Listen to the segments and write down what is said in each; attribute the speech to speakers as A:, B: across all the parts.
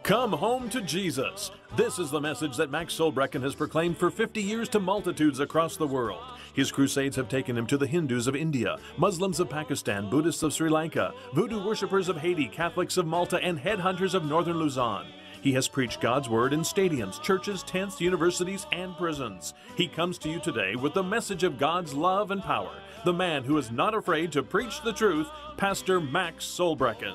A: Come home to Jesus. This is the message that Max Solbrekken has proclaimed for 50 years to multitudes across the world. His crusades have taken him to the Hindus of India, Muslims of Pakistan, Buddhists of Sri Lanka, voodoo worshippers of Haiti, Catholics of Malta, and headhunters of northern Luzon. He has preached God's word in stadiums, churches, tents, universities, and prisons. He comes to you today with the message of God's love and power. The man who is not afraid to preach the truth, Pastor Max Solbrekken.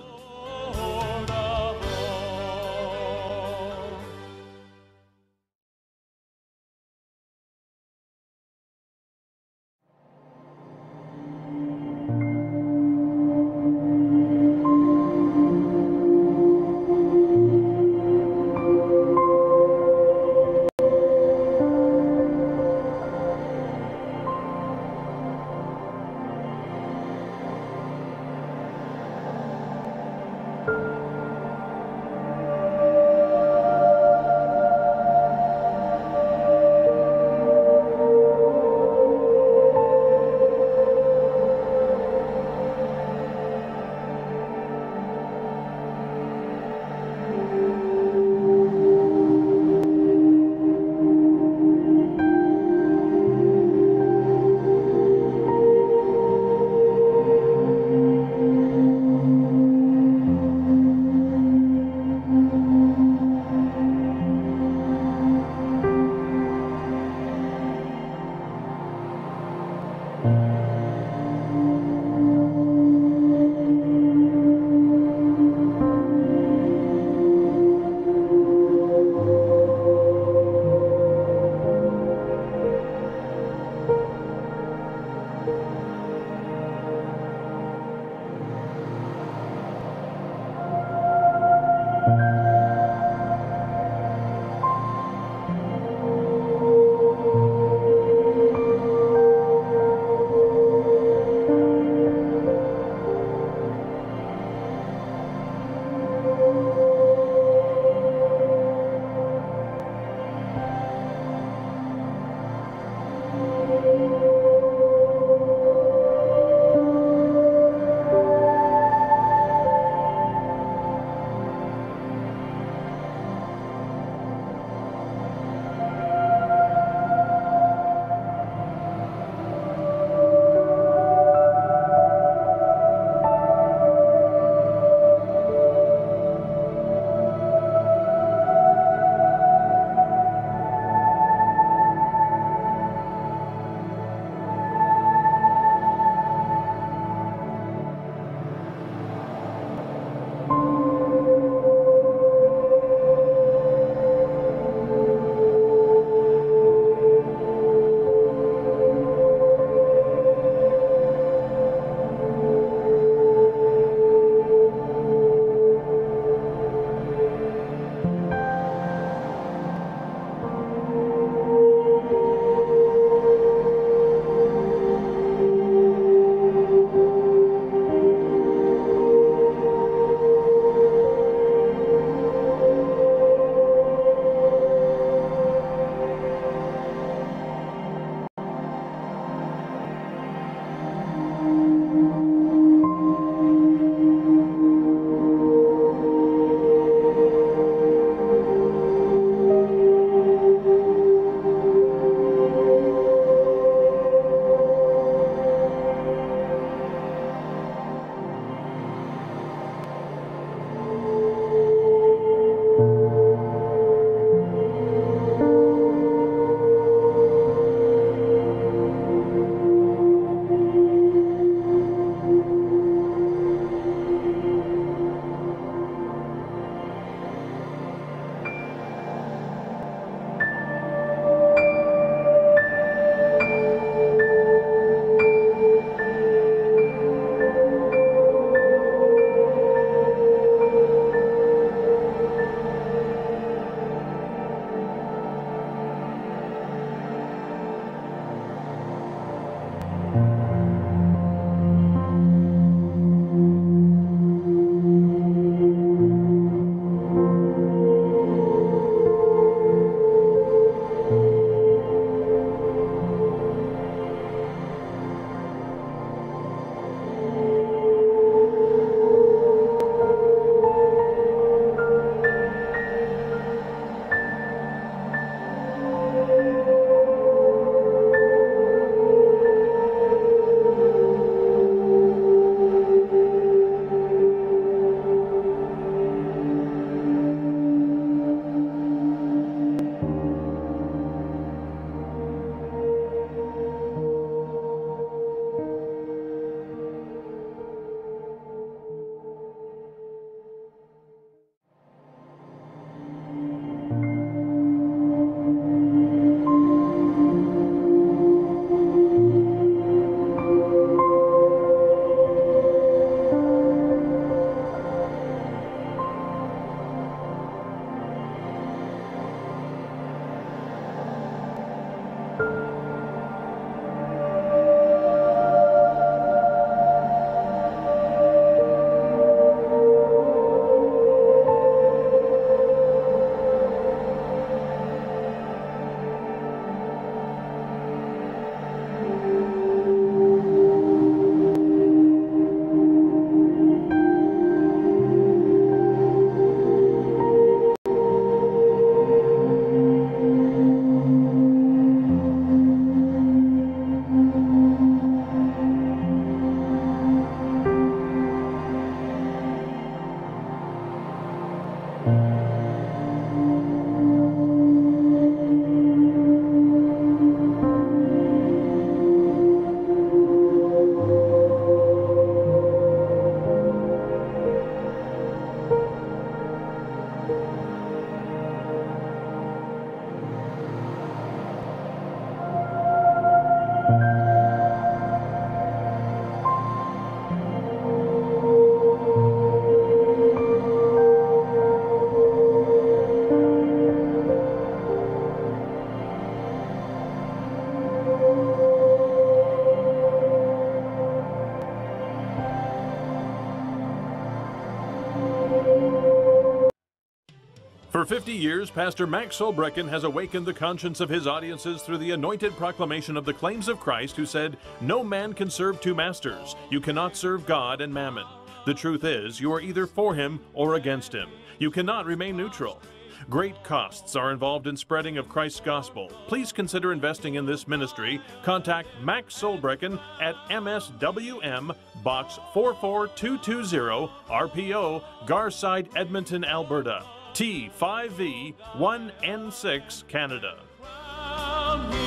A: For 50 years, Pastor Max Solbrekken has awakened the conscience of his audiences through the anointed proclamation of the claims of Christ, who said, "No man can serve two masters. You cannot serve God and mammon. The truth is, you are either for him or against him. You cannot remain neutral." Great costs are involved in spreading of Christ's gospel. Please consider investing in this ministry. Contact Max Solbrekken at MSWM, Box 44220, RPO, Garside, Edmonton, Alberta, T5V1N6, Canada.